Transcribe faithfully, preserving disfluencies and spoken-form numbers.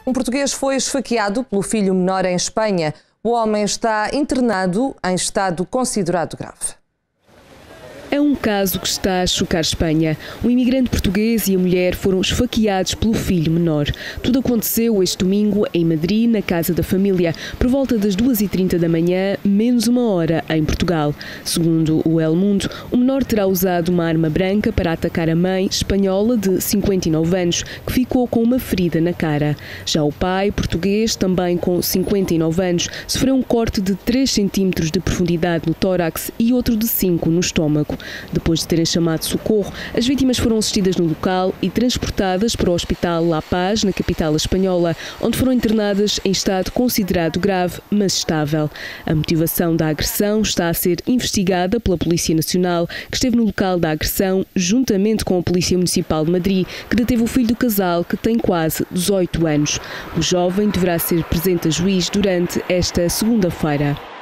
Um português foi esfaqueado pelo filho menor em Espanha. O homem está internado em estado considerado grave. É um caso que está a chocar Espanha. O imigrante português e a mulher foram esfaqueados pelo filho menor. Tudo aconteceu este domingo em Madrid, na casa da família, por volta das duas e trinta da manhã, menos uma hora em Portugal. Segundo o El Mundo, o menor terá usado uma arma branca para atacar a mãe, espanhola de cinquenta e nove anos, que ficou com uma ferida na cara. Já o pai, português, também com cinquenta e nove anos, sofreu um corte de três centímetros de profundidade no tórax e outro de cinco no estômago. Depois de terem chamado socorro, as vítimas foram assistidas no local e transportadas para o Hospital La Paz, na capital espanhola, onde foram internadas em estado considerado grave, mas estável. A motivação da agressão está a ser investigada pela Polícia Nacional, que esteve no local da agressão, juntamente com a Polícia Municipal de Madrid, que deteve o filho do casal, que tem quase dezoito anos. O jovem deverá ser presente a juiz durante esta segunda-feira.